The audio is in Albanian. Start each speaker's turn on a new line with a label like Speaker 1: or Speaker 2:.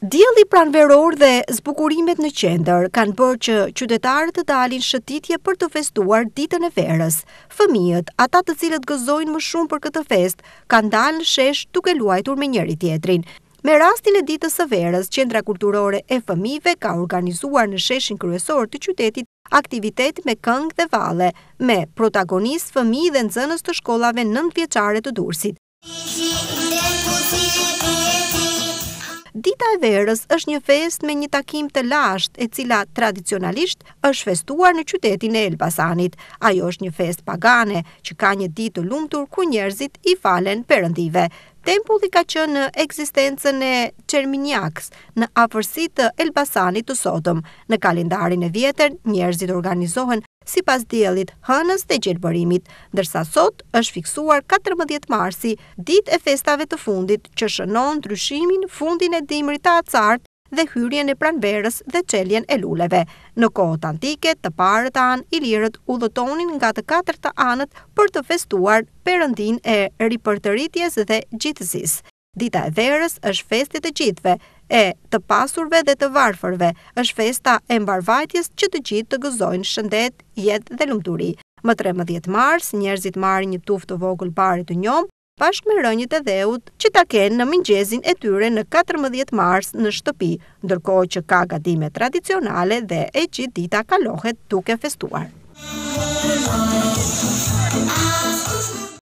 Speaker 1: Dielli pranveror dhe zbukurimet në qendër kanë bërë që qytetarët të dalin shëtitje për të festuar ditën e verës. Fëmijët, ata të cilët gëzojnë më shumë për këtë fest, kanë dalë në shesh duke luajtur me njëri tjetrin. Me rastin e ditës së verës, Qendra Kulturore e Fëmijëve ka organizuar në sheshin kryesor të qytetit aktivitet me këngë dhe valle, me protagonist fëmijë dhe nxënës të shkollave 9 vjeçare të Durrësit. Dita e verës është një fest me një takim të lashtë, e cila tradicionalisht është festuar në qytetin e Elbasanit. Ajo është një fest pagane që ka një ditë të lumtur ku njerëzit i falen perëndive. Tempulli ka qenë në ekzistencën e Çerminjaks, në afërsi të Elbasanit të sotëm. Në kalendarin e vjetër, njerëzit organizohen sipas diellit, hënës dhe gjelbërimit, ndërsa sot është fiksuar 14 marsi, ditë e festave të fundit, që shënon ndryshimin, fundin e dimrit të acartë dhe hyrjen e pranverës dhe çeljen e luleve. Në kohët antike, të parët anë ilirët udhëtonin nga të katërta anët për të festuar perëndin e ripërtëritjes dhe gjithësisë. Dita e verës është festi të gjithëve, e të pasurve dhe të varfërve, është festa e mbarvajtjes që të gjithë të gëzojnë shëndet, jetë dhe lumturi. Më 13 mars, njerëzit marrin një tuftë të vogël bari të njom, bashkë me rënjët e dheut që ta kenë në mëngjezin e tyre në 14 mars në shtëpi, ndërkohë që ka gatime tradicionale dhe e gjithë dita kalohet duke festuar.